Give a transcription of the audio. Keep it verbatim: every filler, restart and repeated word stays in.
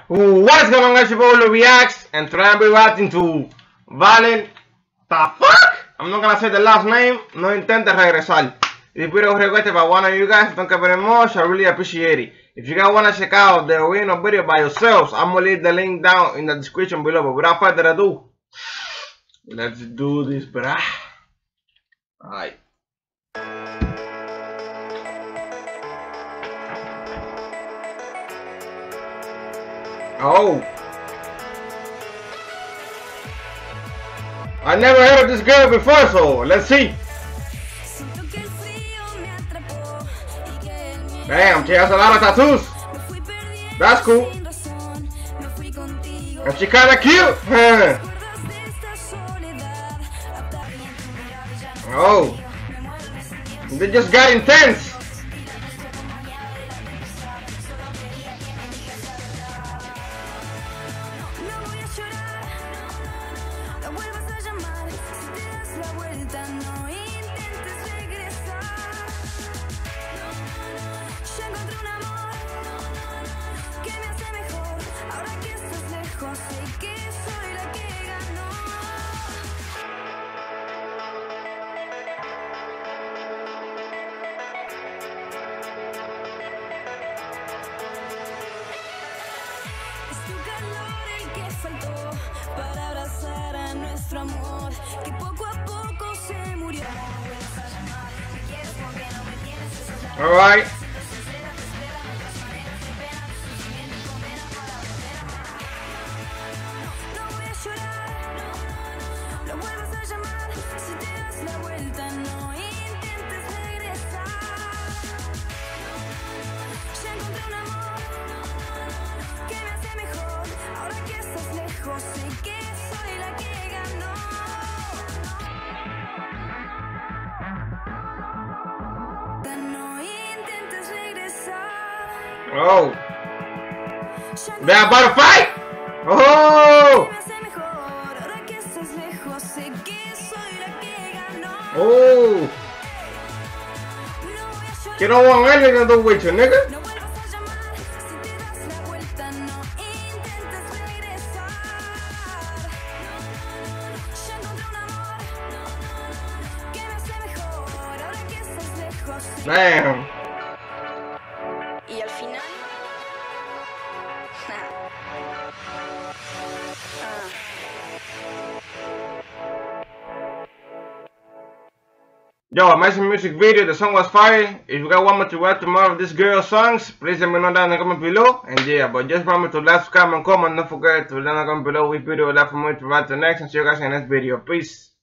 What's going on, guys? Your boy Reacts, and today I'll be reacting to Valen. The fuck? I'm not gonna say the last name. No intentes regresar. This video was requested by one of you guys. Thank you very much. I really appreciate it. If you guys wanna check out the original video by yourselves, I'm gonna leave the link down in the description below. But without further ado, let's do this, bruh. Alright. Oh, I never heard of this girl before, so let's see. Damn, she has a lot of tattoos. That's cool. And she kinda cute. Huh. Oh, they just got intense. Para abrazar a nuestro amor que poco a poco se murió. All right. No voy a llorar, lo vuelvas a llamar. Si te das la vuelta, no intentes regresar. Ya encontré un amor que me hace mejor. Ahora que estás lejos, sé que soy la que ganó. No intentes regresar. Oh, they're about to fight. Oh, oh, you don't want anything to do with you, nigga. Damn. Y al final Yo, amazing music video. The song was fire. If you guys want me to react to more of this girl's songs, please let me know down in the comment below. And yeah, but just remember to like, subscribe, and comment. Don't forget to let me know down below which video you'd like for me to react to next. And see you guys in the next video. Peace.